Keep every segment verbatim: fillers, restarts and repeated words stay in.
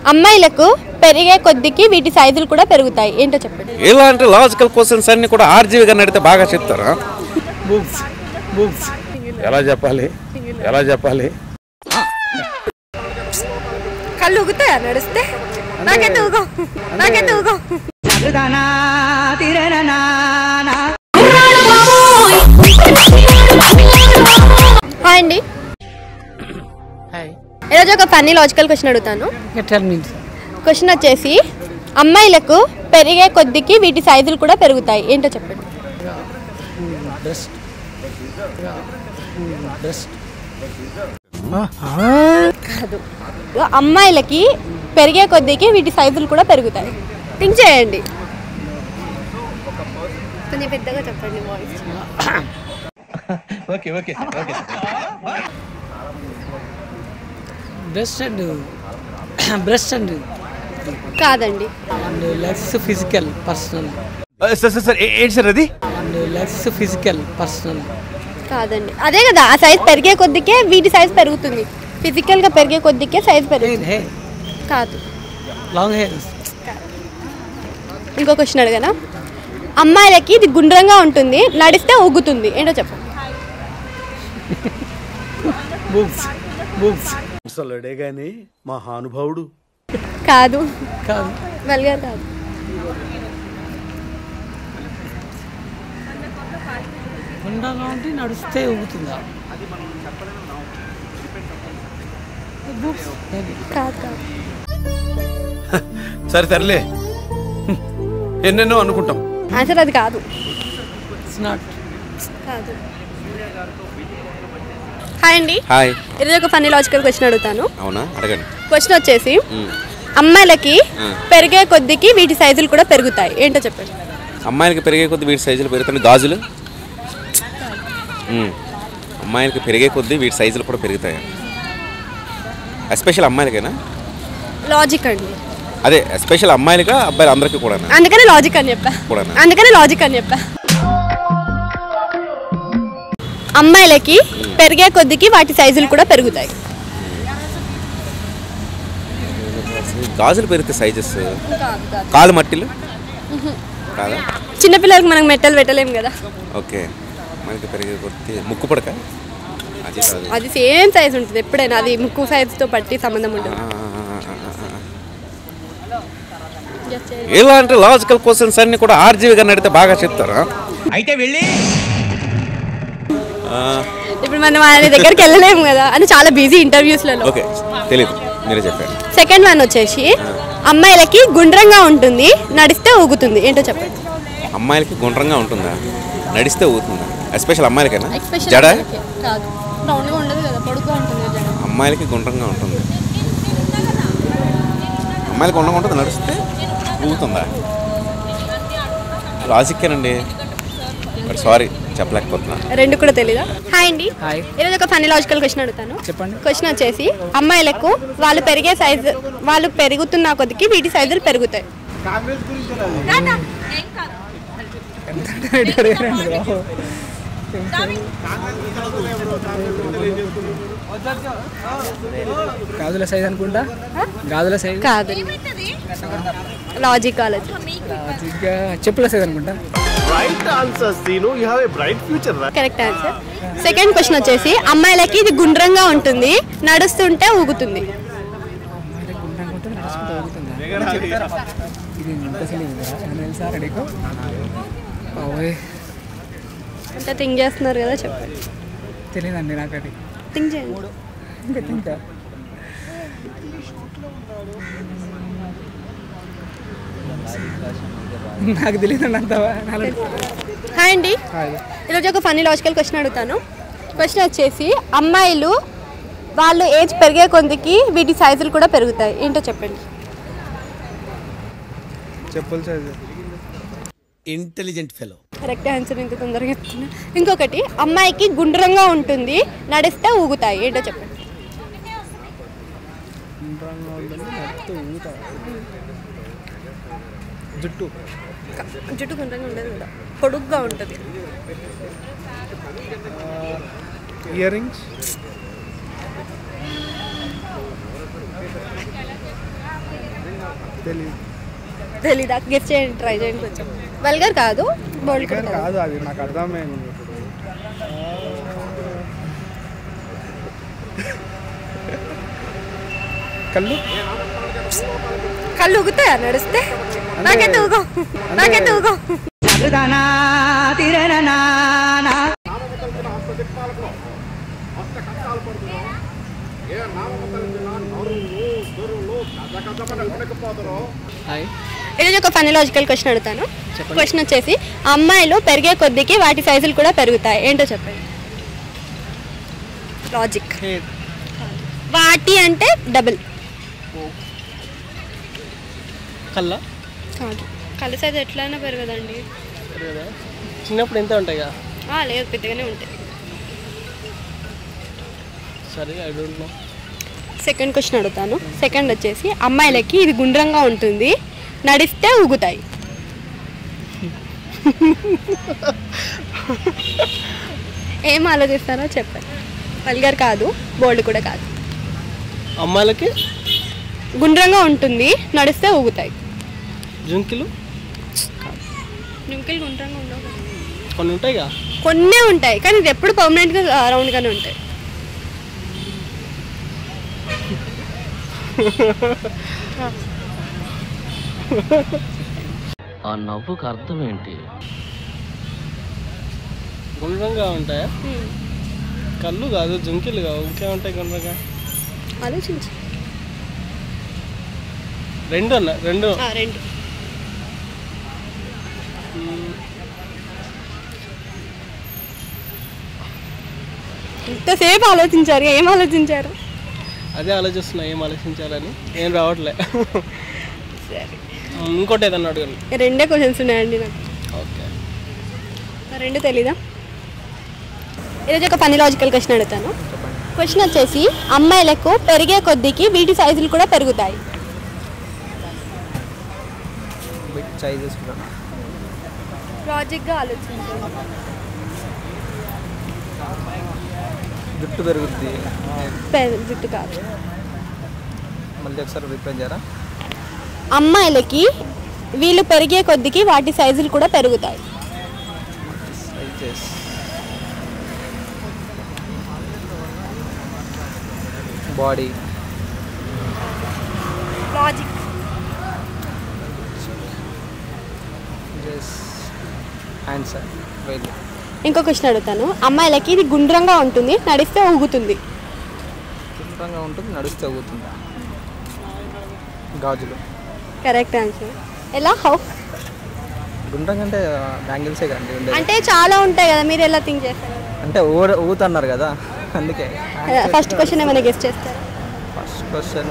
అమ్మాయిలకు పెరిగే కొద్దికి వీటి సైజులు కూడా పెరుగుతాయి ఏంటో చెప్పండి. ఇలాంటి లాజికల్ క్వశ్చన్స్ అన్ని కూడా ఆర్జీవి గారిని అడిగితే బాగా చెప్తారా? బుక్స్ బుక్స్ ఎలా చెప్పాలి ఎలా చెప్పాలి కళ్ళు ఊగుతాయా నడిస్తే? నాకైతే ఊగో నాకైతే ఊగో. హాయ్ అండి. ఈరోజు ఒక ఫన్నీ లాజికల్ క్వశ్చన్ అడుగుతాను. క్వశ్చన్ వచ్చేసి అమ్మాయిలకు పెరిగే కొద్దికి వీటి సైజులు కూడా పెరుగుతాయి ఏంటో చెప్పండి. కాదు, అమ్మాయిలకి పెరిగే కొద్దికి వీటి సైజులు కూడా పెరుగుతాయి. థింక్ చేయండి, కొంచెం పెద్దగా చెప్పండి voice. Okay okay okay breast and breast and కాదండి. And legs physical personal. Sir sir sir ఏంటి సార్ అది? అండ్ లెగ్స్ ఫిజికల్ పర్సనల్ కాదండి, అదే కదా, ఆ సైజ్ పెరిగే కొద్దికే వీటి సైజ్ పెరుగుతుంది. ఫిజికల్గా పెరిగే కొద్దికే సైజ్ పెరుగుతుంది. కాదు, లాంగ్ హెయిర్. ఇంకో క్వశ్చన్ అడగనా? అమ్మాయిలకి ఇది గుండ్రంగా ఉంటుంది, నడిస్తే ఊగుతుంది ఏంటో చెప్పండి. బుక్స్ బుక్స్ అసలుడే గాని మహానుభావుడు. కాదు కాదు వెల్గారు కాదు. గుండ్రంగా ఉంటే నడిస్తే ఊగుతుందా? కాదు కాదు సరే సర్లే, ఎన్నెన్నో అనుకుంటాం. ఆన్సర్ అది కాదు. It's not. కాదు. హాయ్ అండి. హాయ్. ఈరోజు ఒక ఫన్నీ లాజికల్ క్వశ్చన్ అడుగుతాను. అవునా, అడగండి. క్వశ్చన్ వచ్చేసి అమ్మాయిలకి పెరిగే కొద్దికి వీటి సైజులు కూడా పెరుగుతాయి ఏంటో చెప్పండి. అమ్మాయిలకి పెరిగే కొద్ది వీటి సైజులు పెరుగుతాయి. గాజులు. అమ్మాయిలకి పెరిగే కొద్ది వీటి సైజులు కూడా పెరుగుతాయి. ఎస్పెషల్ అమ్మాయిలకేనా? లాజిక్ అండి. అదే ఎస్పెషల్ అమ్మాయిలుగా అబ్బాయిలు అందరికీ కూడా. అందుకనే లాజిక్ అని చెప్పా. అందుకనే లాజిక్ అని చెప్పా. అమ్మాయిలకి పెరిగే కొద్దికి వాటి సైజులు కూడా పెరుగుతాయి. గాజులు పెరిగితే సైజెస్. కాలు మట్టిలు కాదా? చిన్నపిల్లలకి మనం మెట్టలు పెట్టలేము కదా. ఓకే, మనకి పెరిగే కొద్ది ముక్కు పడక అది కాదు. అది సేమ్ సైజ్ ఉంటుంది ఎప్పుడైనా, అది ముక్కు సైజుతో పట్టి సంబంధం ఉంటుంది. ఇలాంటి లాజికల్ క్వశ్చన్స్ అన్ని కూడా ఆర్జీవి గారిని అడిగితే బాగా చెప్తారా? అయితే వెళ్ళి ఇప్పుడు మనం ఆయన దగ్గరికి వెళ్ళలేము కదా అని చాలా బిజీ ఇంటర్వ్యూస్లలో. ఓకే, తెలీదు, మీరే చెప్పండి. సెకండ్ వన్ వచ్చేసి అమ్మాయిలకి గుండ్రంగా ఉంటుంది, నడిస్తే ఊగుతుంది ఏంటో చెప్పండి. అమ్మాయిలకి గుండ్రంగా ఉంటుందా, నడిస్తే ఊగుతుందా? ఎస్పెషల్ అమ్మాయిలకేనా? జడ. అమ్మాయిలకి గుండ్రంగా ఉంటుంది, అమ్మాయిలకి గుండ్రంగా ఉంటుంది, నడిస్తే ఊగుతుందా? లాజిక్కేనండి, బట్ సారీ చెప్పలేకపోతున్నా. రెండు కూడా తెలీదా? హాయ్ అండి. హాయ్. ఈరోజు ఒక ఫన్నీ లాజికల్ క్వశ్చన్ అడుగుతాను. చెప్పండి. క్వశ్చన్ వచ్చేసి అమ్మాయిలకు వాళ్ళు పెరిగే సైజు వాళ్ళు పెరుగుతున్న కొద్దికి వీటి సైజులు పెరుగుతాయి. గాజుల సైజ్ అనుకుంటా. గాజుల సైజ్ కాదు, లాజిక్ కాలేజ్. చెప్పుల సైజ్ అనుకుంటా. Right answer Seenu, you have a bright future. Correct answer. Second question వచ్చేసి అమ్మాయిలకి ఇది గుండ్రంగా ఉంటుంది, నడుస్తుంటే ఊగుతుంది. అంటే థింక్ చేస్తున్నారు కదా, చెప్పండి. తెలియదండి నాకు. అది థింక్ చేయండి. ఇంకా నాకు తెలియదండి అంత. హాయ్ అండి. ఈరోజు ఒక ఫన్నీ లాజికల్ క్వశ్చన్ అడుగుతాను. క్వశ్చన్ వచ్చేసి అమ్మాయిలు వాళ్ళు ఏజ్ పెరిగే కొద్దికి వీటి సైజులు కూడా పెరుగుతాయి ఏంటో చెప్పండి. చెప్పుల size. Intelligent fellow. Correct answer. ఇంత తొందరగా చెప్తున్నా. ఇంకొకటి అమ్మాయికి గుండ్రంగా ఉంటుంది, నడిస్తే ఊగుతాయి ఏంటో చెప్పండి. జుట్టు. జుట్టు గుండ్రంగా ఉండదు కూడా, పొడుగ్గా ఉంటుంది. Earrings. తెలియదు తెలీదా? గెస్ట్ చేయండి, ట్రై చేయండి కొంచెం. వల్గర్ కాదు, బోల్డ్ కూడా కాదు. కాదు అది నాకు అర్థమైంది ఇప్పుడు. కళ్ళు కళ్ళు ఊగుతాయా నడిస్తే? నాకైతే ఊగో, నాకైతే ఊగో. హాయ్ ఈరోజు ఒక ఫన్నీ లాజికల్ క్వశ్చన్ అడుగుతాను. క్వశ్చన్ వచ్చేసి అమ్మాయిలు పెరిగే కొద్దికి వాటి సైజులు కూడా పెరుగుతాయి, ఏంటో చెప్పండి. లాజిక్. వాటి అంటే డబుల్. కళ్ళ కాదు, కళ్ళ సైజు ఎట్లయినా పెరగదండి. చిన్నప్పుడు ఎంత ఉంటాయి కదా? లేదు, పెద్దగానే ఉంటాయి. సరే I don't know. Second question అడుగుతాను. సెకండ్ వచ్చేసి అమ్మాయిలకి ఇది గుండ్రంగా ఉంటుంది, నడిస్తే ఊగుతాయి. ఏం ఆలోచిస్తారో చెప్పండి. వల్గర్ కాదు, బోల్డ్ కూడా కాదు. అమ్మాయిలకి గుండ్రంగా ఉంటుంది, నడిస్తే ఊగుతాయి. జుంకిలు జుంకిలు గుండ్రంగా ఉండవు, కొన్ని ఉంటాయిగా. కొన్నే ఉంటాయి, కానీ ఇది ఎప్పుడు పర్మనెంట్గా రౌండ్గానే ఉంటాయి. ఆ నవ్వుకు అర్థం ఏంటి? గుండ్రంగా ఉంటాయా? కళ్ళు కాదు, జుంకిలు కావు, ఇంకేముంటాయి గుండ్రంగా? ఆలోచించి. రెండు అన్న రెండు రెండు. ఇంతసేపు ఆలోచించారు, ఏం ఆలోచించారు? అదే ఆలోచిస్తున్నా, ఏం ఆలోచించాలని. ఏం రావట్లే. సరే, ఇంకోటి ఏదన్నా అడగండి. రెండే క్వశ్చన్స్ ఉన్నాయండి నాకు. ఓకే, రెండు తెలీదా? ఈరోజు ఒక ఫన్నీ లాజికల్ క్వశ్చన్ అడుగుతాను. క్వశ్చన్ వచ్చేసి అమ్మాయిలకు పెరిగే కొద్దికి వీటి సైజులు కూడా పెరుగుతాయి. లాజిక్గా ఆలోచించాను. జుట్టు పెరుగుద్ది. జుట్టు కాదు. మళ్ళీ ఒకసారి రిపేర్ చేయరా? అమ్మాయిలకి వీళ్ళు పెరిగే కొద్దికి వాటి సైజులు కూడా పెరుగుతాయి. బాడీ. లాజిక్. ఆన్సర్. ఇంకో క్వశ్చన్ అడుగుతాను. అమ్మాయిలకి ఇది గుండ్రంగా ఉంటుంది, నడిస్తే ఊగుతుంది. గుండ్రంగా ఉంటుంది, నడిస్తే ఊగుతుంది. గాజులు. Correct answer. ఎలా? హౌ? గుండ్రంగా అంటే బ్యాంగిల్సే కదండి. అంటే చాలా ఉంటాయి కదా, మీరు ఎలా థింక్ చేస్తారు? అంటే ఊ ఊతున్నారు కదా, అందుకే. ఫస్ట్ క్వశ్చన్ ఏమైనా గెస్ట్ చేస్తారు? ఫస్ట్ క్వశ్చన్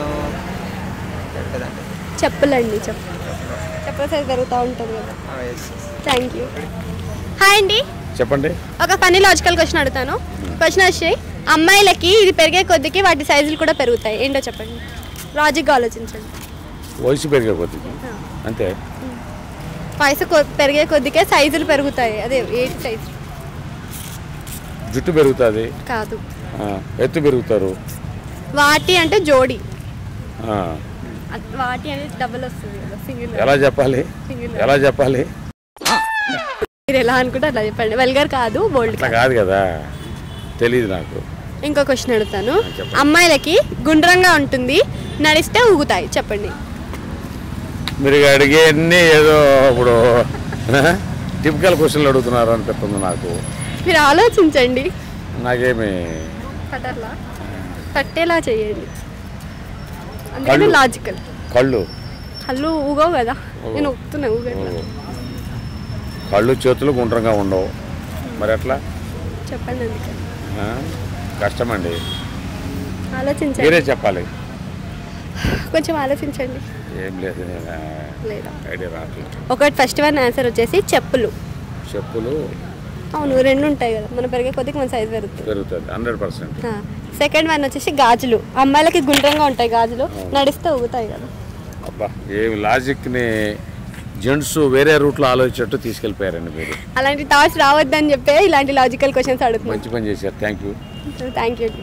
చెప్పులండి. చెప్పు చెప్పల సైజ్ పెరుగుతూ ఉంటుంది కదా. Thank you. హాయ్ అండి, చెప్పండి. ఒక ఫన్నీ లాజికల్ క్వశ్చన్ అడుగుతాను. క్వశ్చన్ వచ్చి అమ్మాయిలకి ఇది పెరిగే కొద్దికి వాటి సైజులు కూడా పెరుగుతాయి, ఏంటో చెప్పండి. లాజిక్గా ఆలోచించండి. వయసు పెరిగే కొద్దికి అంతే. వయసు పెరిగే కొద్దికే సైజులు పెరుగుతాయి, అదే ఏంటి సైజు? జుట్టు పెరుగుతుంది కాదు. ఎత్తు పెరుగుతారు. వాటి అంటే జోడి. ఆ. వాటి అనేది డబుల్ వస్తుంది కదా, సింగిల్. ఎలా చెప్పాలి? ఎలా చెప్పాలి? మీరు ఎలా అనుకుంటే అలా చెప్పండి. వల్గర్ కాదు, బోల్డ్ కాదు కదా, తెలీదు నాకు. ఇంకో క్వశ్చన్ అడుగుతాను. అమ్మాయిలకి గుండ్రంగా ఉంటుంది, నడిస్తే ఊగుతాయి, చెప్పండి. మీరు అడిగే అన్నీ ఏదో ఇప్పుడు టిపికల్ క్వశ్చన్లు అడుగుతున్నారు అనిపిస్తుంది నాకు. మీరు ఆలోచించండి. నాకేమి పట్టర్లా పట్టేలా చేయండి, అందుకని లాజికల్. కళ్ళు కళ్ళు ఊగవు కదా, నేను ఊగుతున్నా. ఊగట్లా. కళ్ళు చేతులు గుండ్రంగా ఉండవు, మరి ఎట్లా చెప్పండి. అందుకని కష్టమండి, ఆలోచించండి. మీరే చెప్పాలి. కొంచెం ఆలోచించండి. ఏం లేదు, లేదా ఐడియా రావట్లేదు. ఒకటి ఫస్ట్ వన్ ఆన్సర్ వచ్చేసి చెప్పులు. చెప్పులు. అవును, రెండు ఉంటాయి కదా, మనం పెరిగే కొద్దికి మన సైజ్ పెరుగుతుంది. పెరుగుతుంది హండ్రెడ్ పర్సెంట్. సెకండ్ వన్ వచ్చేసి గాజులు. అమ్మాయిలకి గుండ్రంగా ఉంటాయి గాజులు, నడిస్తే ఊగుతాయి కదా. అబ్బా, ఏమి లాజిక్ని జెంట్స్ వేరే రూట్లో ఆలోచించట్టు తీసుకెళ్ళిపోయారండి మీరు. అలాంటి థాట్స్ రావద్దని చెప్పే ఇలాంటి లాజికల్ క్వశ్చన్స్ అడుగుతున్నాను. మంచి పని చేశారు, థ్యాంక్ యూ. Thank you.